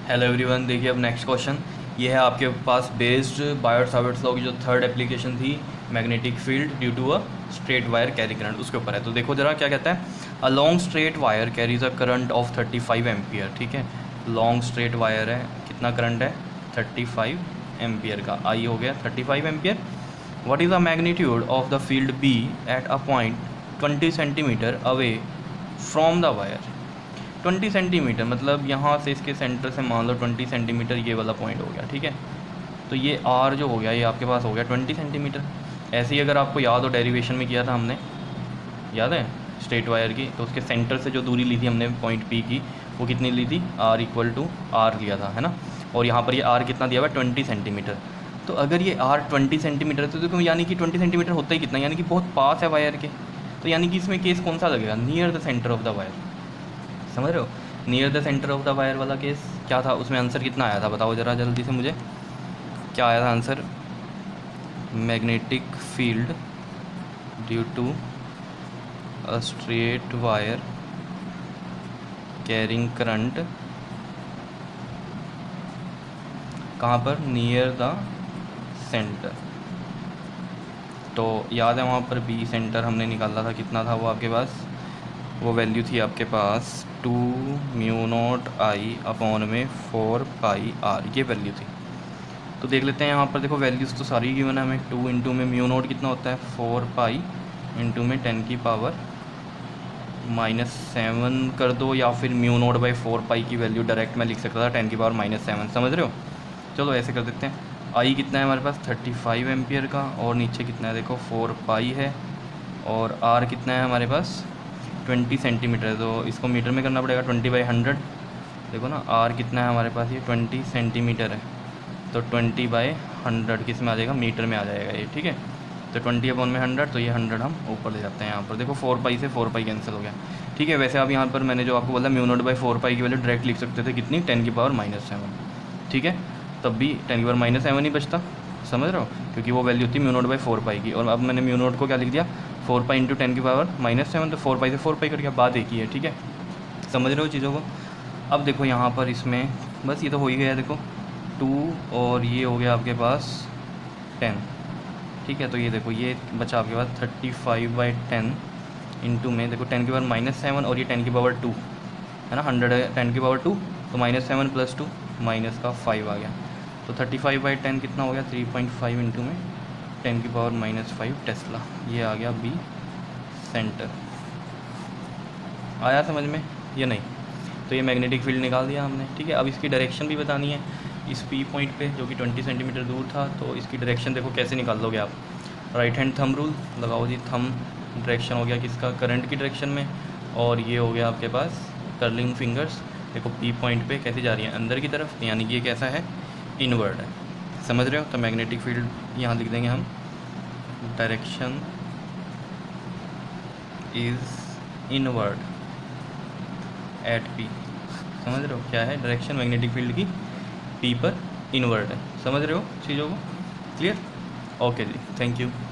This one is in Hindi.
हेलो एवरीवन, देखिए अब नेक्स्ट क्वेश्चन ये है आपके पास बेस्ड बायोट-सावर्ट्स लॉ की जो थर्ड एप्लीकेशन थी magnetic field due to a straight wire carry current, उसके ऊपर है। तो देखो जरा क्या कहता है, a long straight wire carries a current of 35 ampere. ठीक है, लॉन्ग स्ट्रेट वायर है, कितना करंट है 35 एम्पियर का, आई हो गया 35 ampere. What is the magnitude of the field B at a point 20 centimetre away from the wire. 20 centimetre मतलब यहाँ से इसके सेंटर से मान लो 20 सेंटीमीटर ये वाला पॉइंट हो गया। ठीक है, तो ये आर जो हो गया ये आपके पास हो गया 20 सेंटीमीटर। ऐसे ही अगर आपको याद हो डेरिवेशन में किया था हमने, याद है स्ट्रेट वायर की, तो उसके सेंटर से जो दूरी ली थी हमने पॉइंट पी की, वो कितनी ली थी, आर इक्वल टू आर लिया था, है ना। और यहाँ पर ये आर कितना दिया हुआ है 20 सेंटीमीटर। तो अगर ये आर 20 सेंटीमीटर है तो देखो यानी कि 20 सेंटीमीटर होता ही कितना, यानी कि बहुत पास है वायर के। तो यानी कि इसमें केस कौन सा लगेगा, near the centre of the wire. समझ रहे हो, near the centre of the wire वाला केस क्या था, उसमें आंसर कितना आया था बताओ ज़रा जल्दी से मुझे, क्या आया था answer. Magnetic field due to a straight wire carrying current कहाँ पर, नियर द सेंटर। तो याद है वहाँ पर बी सेंटर हमने निकाला था, कितना था वो आपके पास, वो वैल्यू थी आपके पास 2 म्यू नॉट आई अपॉन में 4 पाई आर, ये वैल्यू थी। तो देख लेते हैं यहाँ पर, देखो वैल्यूज़ तो सारी गिवन है हमें। 2 इंटू में म्यू नॉट कितना होता है 4 पाई इंटू में 10 की पावर -7 कर दो, या फिर म्यू नॉट बाई 4 पाई की वैल्यू डायरेक्ट मैं लिख सकता था 10 की पावर -7, समझ रहे हो। चलो ऐसे कर देते हैं। आई कितना है हमारे पास 35 एम्पियर का, और नीचे कितना है देखो 4 पाई है, और आर कितना है हमारे पास 20 सेंटीमीटर। तो इसको मीटर में करना पड़ेगा 20/100। देखो ना आर कितना है हमारे पास, ये 20 सेंटीमीटर है, तो 20/100 किस में आ जाएगा, मीटर में आ जाएगा ये। ठीक है, तो 20/100, तो ये 100 हम ऊपर ले जाते हैं। यहाँ पर देखो 4 पाई से 4 पाई कैंसिल हो गया। ठीक है, वैसे आप यहाँ पर मैंने जो आपको बोला म्यू नॉट बाई 4 पाई की वैल्यू डायरेक्ट लिख सकते थे, कितनी 10 की पावर -7। ठीक है, तब भी 10 की पावर -7 ही बचता, समझ रहे हो, क्योंकि वो वैल्यू थी म्यू नॉट बाई 4 पाई की। और अब मैंने म्यू नॉट को क्या लिख दिया 4 पाई इंटू 10 की पावर -7, तो 4 पाई से 4 पाई कर गया, बात एक ही है। ठीक है, समझ रहे हो चीज़ों को। अब देखो यहाँ पर इसमें बस ये तो हो ही गया, देखो 2 और ये हो गया आपके पास 10। ठीक है, तो ये देखो ये बचा आपके पास 35/10 इंटू में देखो 10 की पावर -7 और ये 10 की पावर 2 है ना, 100 है 10 की पावर 2, तो -7 + 2 -5 आ गया। तो 35/10 कितना हो गया 3.5 इंटू में 10 की पावर -5 टेस्ला, ये आ गया बी सेंटर। आया समझ में या नहीं। तो ये मैग्नेटिक फील्ड निकाल दिया हमने। ठीक है, अब इसकी डायरेक्शन भी बतानी है इस पी पॉइंट पे जो कि 20 सेंटीमीटर दूर था। तो इसकी डायरेक्शन देखो कैसे निकाल लोगे आप, राइट हैंड थंब रूल लगाओ जी। थंब डायरेक्शन हो गया किसका, करंट की डायरेक्शन में, और ये हो गया आपके पास कर्लिंग फिंगर्स। देखो पी पॉइंट पे कैसे जा रही है, अंदर की तरफ, यानी कि ये कैसा है, इनवर्ड है। समझ रहे हो, तो मैग्नेटिक फील्ड यहाँ लिख देंगे हम, direction is inward at P. समझ रहे हो क्या है डायरेक्शन मैग्नेटिक फील्ड की, पी पर इनवर्ड है। समझ रहे हो चीज़ों को, क्लियर। ओके जी, थैंक यू।